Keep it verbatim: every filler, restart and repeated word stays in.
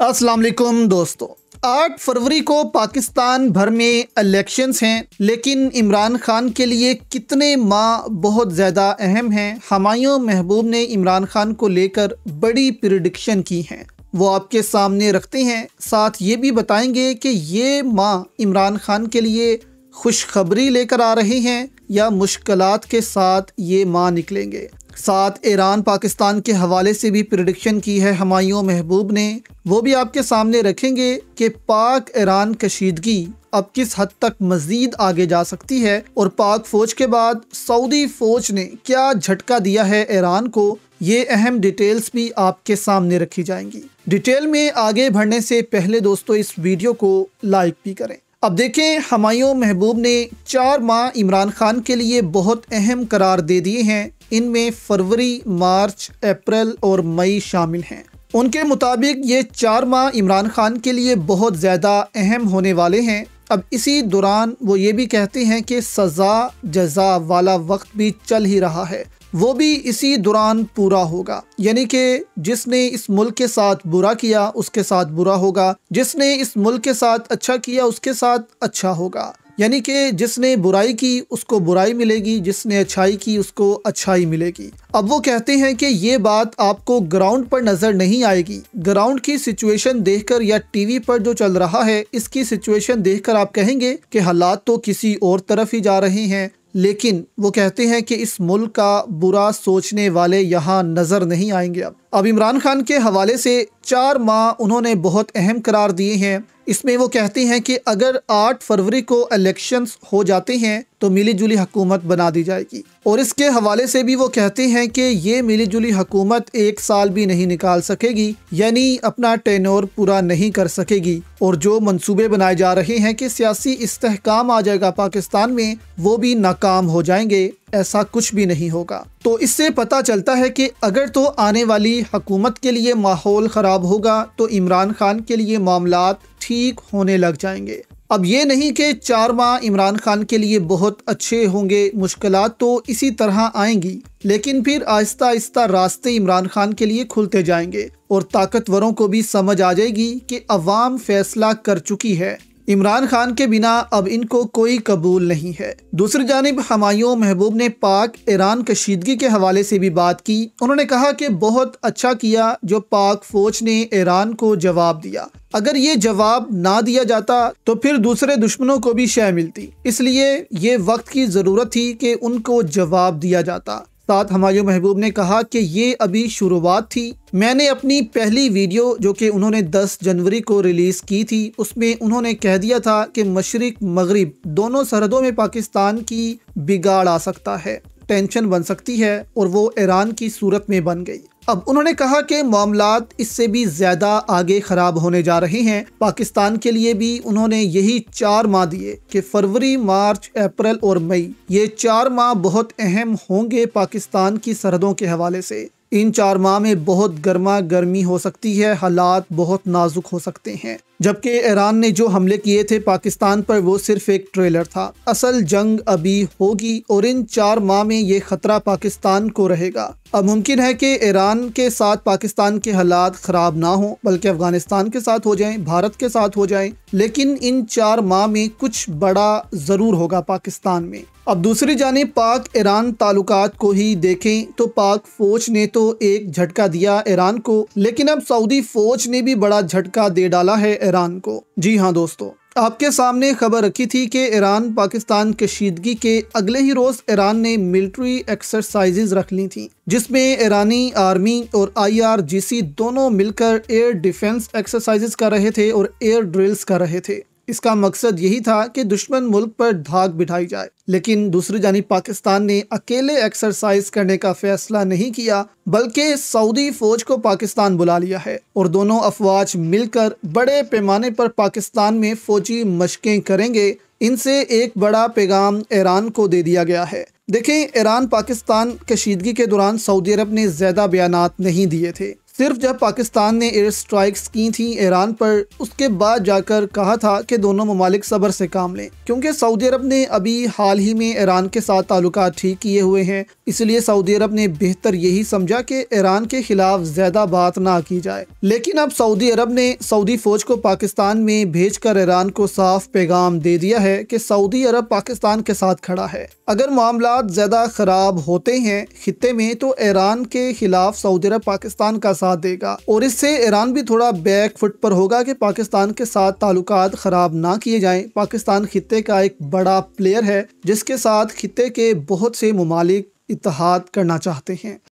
अस्सलाम वालेकुम दोस्तों, आठ फरवरी को पाकिस्तान भर में इलेक्शंस हैं, लेकिन इमरान खान के लिए कितने माह बहुत ज़्यादा अहम हैं। हुमायूं महबूब ने इमरान खान को लेकर बड़ी प्रिडिक्शन की हैं, वो आपके सामने रखते हैं। साथ ये भी बताएंगे कि ये माह इमरान खान के लिए खुशखबरी लेकर आ रहे हैं या मुश्किलात के साथ ये माह निकलेंगे। साथ ईरान पाकिस्तान के हवाले से भी प्रिडिक्शन की है हुमायूं महबूब ने, वो भी आपके सामने रखेंगे कि पाक ईरान कशीदगी अब किस हद तक मज़ीद आगे जा सकती है और पाक फ़ौज के बाद सऊदी फ़ौज ने क्या झटका दिया है ईरान को। ये अहम डिटेल्स भी आपके सामने रखी जाएंगी। डिटेल में आगे बढ़ने से पहले दोस्तों इस वीडियो को लाइक भी करें। अब देखें, हुमायूं महबूब ने चार माह इमरान खान के लिए बहुत अहम करार दे दिए हैं। इनमें फरवरी, मार्च, अप्रैल और मई शामिल हैं। उनके मुताबिक ये चार माह इमरान खान के लिए बहुत ज़्यादा अहम होने वाले हैं। अब इसी दौरान वो ये भी कहते हैं कि सज़ा जज़ा वाला वक्त भी चल ही रहा है, वो भी इसी दौरान पूरा होगा। यानी कि जिसने इस मुल्क के साथ बुरा किया उसके साथ बुरा होगा, जिसने इस मुल्क के साथ अच्छा किया उसके साथ अच्छा होगा। यानी कि जिसने बुराई की उसको बुराई मिलेगी, जिसने अच्छाई की उसको अच्छाई मिलेगी। अब वो कहते हैं कि ये बात आपको ग्राउंड पर नज़र नहीं आएगी। ग्राउंड की सिचुएशन देखकर या टीवी पर जो चल रहा है इसकी सिचुएशन देखकर आप कहेंगे कि हालात तो किसी और तरफ ही जा रहे हैं, लेकिन वो कहते हैं कि इस मुल्क का बुरा सोचने वाले यहाँ नज़र नहीं आएंगे। अब अब इमरान खान के हवाले से चार माह उन्होंने बहुत अहम करार दिए हैं। इसमें वो कहते हैं कि अगर आठ फरवरी को इलेक्शंस हो जाते हैं तो मिली जुली हुकूमत बना दी जाएगी, और इसके हवाले से भी वो कहते हैं कि ये मिली जुली हुकूमत एक साल भी नहीं निकाल सकेगी, यानी अपना टेन्योर पूरा नहीं कर सकेगी। और जो मंसूबे बनाए जा रहे हैं कि सियासी इस्तेहकाम आ जाएगा पाकिस्तान में, वो भी नाकाम हो जाएंगे। ऐसा कुछ भी नहीं होगा। तो इससे पता चलता है कि अगर तो आने वाली हुकूमत के लिए माहौल ख़राब होगा तो इमरान खान के लिए मामलात ठीक होने लग जाएंगे। अब ये नहीं कि चार माह इमरान खान के लिए बहुत अच्छे होंगे, मुश्किलात तो इसी तरह आएंगी, लेकिन फिर आहिस्ता आहिस्ता रास्ते इमरान खान के लिए खुलते जाएंगे और ताकतवरों को भी समझ आ जाएगी कि अवाम फैसला कर चुकी है, इमरान खान के बिना अब इनको कोई कबूल नहीं है। दूसरी जानिब हुमायूं महबूब ने पाक ईरान कशीदगी के हवाले से भी बात की। उन्होंने कहा कि बहुत अच्छा किया जो पाक फौज ने ईरान को जवाब दिया। अगर ये जवाब ना दिया जाता तो फिर दूसरे दुश्मनों को भी शय मिलती, इसलिए ये वक्त की ज़रूरत थी कि उनको जवाब दिया जाता। साथ हुमायूं महबूब ने कहा कि ये अभी शुरुआत थी। मैंने अपनी पहली वीडियो जो कि उन्होंने दस जनवरी को रिलीज़ की थी उसमें उन्होंने कह दिया था कि मशरिक मगरिब दोनों सरहदों में पाकिस्तान की बिगाड़ आ सकता है, टेंशन बन सकती है, और वो ईरान की सूरत में बन गई। अब उन्होंने कहा कि मामलात इससे भी ज़्यादा आगे ख़राब होने जा रहे हैं। पाकिस्तान के लिए भी उन्होंने यही चार माह दिए कि फरवरी, मार्च, अप्रैल और मई, ये चार माह बहुत अहम होंगे पाकिस्तान की सरहदों के हवाले से। इन चार माह में बहुत गर्मा गर्मी हो सकती है, हालात बहुत नाजुक हो सकते हैं। जबकि ईरान ने जो हमले किए थे पाकिस्तान पर वो सिर्फ एक ट्रेलर था, असल जंग अभी होगी और इन चार माह में ये खतरा पाकिस्तान को रहेगा। अब मुमकिन है कि ईरान के साथ पाकिस्तान के हालात ख़राब ना हो, बल्कि अफगानिस्तान के साथ हो जाएं, भारत के साथ हो जाएं, लेकिन इन चार माह में कुछ बड़ा ज़रूर होगा पाकिस्तान में। अब दूसरी जानिब पाक ईरान ताल्लुकात को ही देखें तो पाक फ़ौज ने तो एक झटका दिया ईरान को, लेकिन अब सऊदी फ़ौज ने भी बड़ा झटका दे डाला है ईरान को। जी हाँ दोस्तों, आपके सामने खबर रखी थी कि ईरान पाकिस्तान कशीदगी के अगले ही रोज़ ईरान ने मिलिट्री एक्सरसाइजेज रख ली थी, जिसमें ईरानी आर्मी और आई आर जी सी दोनों मिलकर एयर डिफेंस एक्सरसाइजेज कर रहे थे और एयर ड्रिल्स कर रहे थे। इसका मकसद यही था कि दुश्मन मुल्क पर धाक बिठाई जाए। लेकिन दूसरी जानिब पाकिस्तान ने अकेले एक्सरसाइज करने का फैसला नहीं किया, बल्कि सऊदी फौज को पाकिस्तान बुला लिया है और दोनों अफवाज मिलकर बड़े पैमाने पर पाकिस्तान में फौजी मशकें करेंगे। इनसे एक बड़ा पैगाम ईरान को दे दिया गया है। देखें, ईरान पाकिस्तान कशीदगी के दौरान सऊदी अरब ने ज़्यादा बयानात नहीं दिए थे। सिर्फ जब पाकिस्तान ने एयर स्ट्राइक्स की थी ईरान पर, उसके बाद जाकर कहा था कि दोनों ममालिक सब्र से काम लें, क्योंकि सऊदी अरब ने अभी हाल ही में ईरान के साथ ताल्लुकात ठीक किए हुए हैं। इसलिए सऊदी अरब ने बेहतर यही समझा कि ईरान के खिलाफ ज्यादा बात ना की जाए। लेकिन अब सऊदी अरब ने सऊदी फौज को पाकिस्तान में भेजकर ईरान को साफ पैगाम दे दिया है कि सऊदी अरब पाकिस्तान के साथ खड़ा है। अगर मामला ज्यादा खराब होते हैं खित्ते में तो ईरान के खिलाफ सऊदी अरब पाकिस्तान का साथ देगा, और इससे ईरान भी थोड़ा बैक फुट पर होगा कि पाकिस्तान के साथ ताल्लुकात खराब ना किए जाएं। पाकिस्तान खित्ते का एक बड़ा प्लेयर है जिसके साथ खित्ते के बहुत से ममालिक इत्तेहाद करना चाहते हैं।